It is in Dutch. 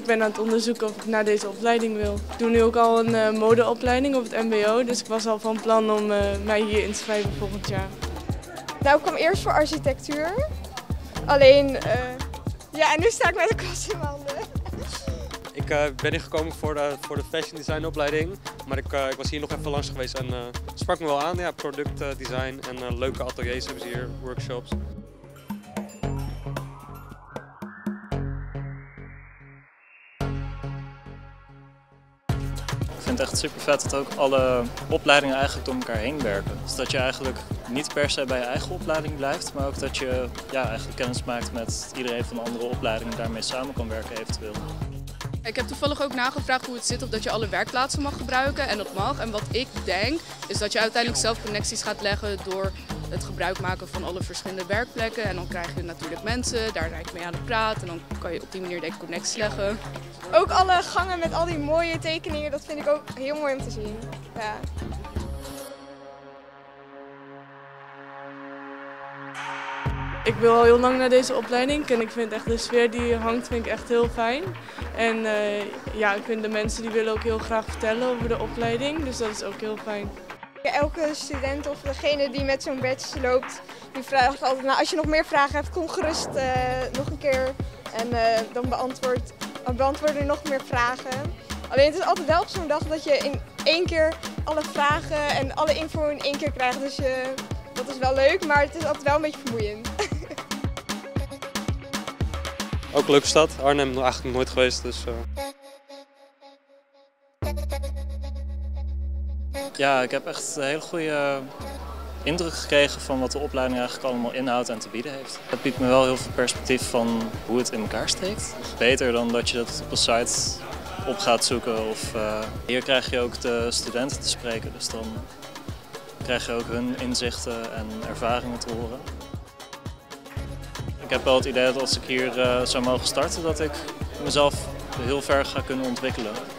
ben aan het onderzoeken of ik naar deze opleiding wil. Ik doe nu ook al een modeopleiding op het mbo, dus ik was al van plan om mij hier in te schrijven volgend jaar. Nou, ik kwam eerst voor architectuur. Alleen, ja, en nu sta ik met de klas in mijn handen. Ik ben hier gekomen voor de fashion design opleiding, maar ik was hier nog even langs geweest en sprak me wel aan. Ja, productdesign en leuke ateliers hebben ze hier, workshops. Ik vind het echt super vet dat ook alle opleidingen eigenlijk door elkaar heen werken. Dus dat je eigenlijk niet per se bij je eigen opleiding blijft, maar ook dat je eigenlijk kennis maakt met iedereen van andere opleidingen en daarmee samen kan werken eventueel. Ik heb toevallig ook nagevraagd hoe het zit of dat je alle werkplaatsen mag gebruiken en dat mag. En wat ik denk is dat je uiteindelijk zelf connecties gaat leggen door het gebruik maken van alle verschillende werkplekken. En dan krijg je natuurlijk mensen, daar raak je mee aan de praat en dan kan je op die manier denk ik connecties leggen. Ook alle gangen met al die mooie tekeningen, dat vind ik ook heel mooi om te zien. Ja. Ik wil al heel lang naar deze opleiding en ik vind echt de sfeer die hier hangt vind ik echt heel fijn. En ja, ik vind de mensen die willen ook heel graag vertellen over de opleiding, dus dat is ook heel fijn. Ja, elke student of degene die met zo'n badge loopt, die vraagt altijd, nou, als je nog meer vragen hebt, kom gerust nog een keer en dan beantwoorden er nog meer vragen. Alleen het is altijd wel op zo'n dag dat je in één keer alle vragen en alle info in één keer krijgt, dus dat is wel leuk, maar het is altijd wel een beetje vermoeiend. Ook een leuke stad, Arnhem nog eigenlijk nooit geweest, dus... Ja, ik heb echt een hele goede indruk gekregen van wat de opleiding eigenlijk allemaal inhoudt en te bieden heeft. Het biedt me wel heel veel perspectief van hoe het in elkaar steekt. Beter dan dat je dat op een site op gaat zoeken. Of, hier krijg je ook de studenten te spreken, dus dan krijg je ook hun inzichten en ervaringen te horen. Ik heb wel het idee dat als ik hier zou mogen starten, dat ik mezelf heel ver ga kunnen ontwikkelen.